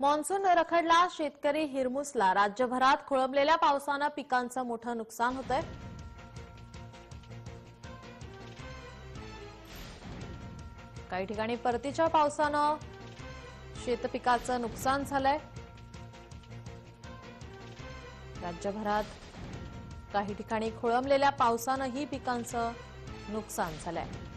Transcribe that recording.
Monsoon रखडला, शेतकरी हिरमुसला. राज्यभरात खोळंबलेल्या पावसानं पिकांचं मोठं नुकसान होतंय. काही ठिकाणी परतीच्या पावसानं शेतपिकाचं नुकसान झालंय. राज्यभरात काही ठिकाणी खोळंबलेल्या पावसानंही पिकांचं नुकसान झालंय.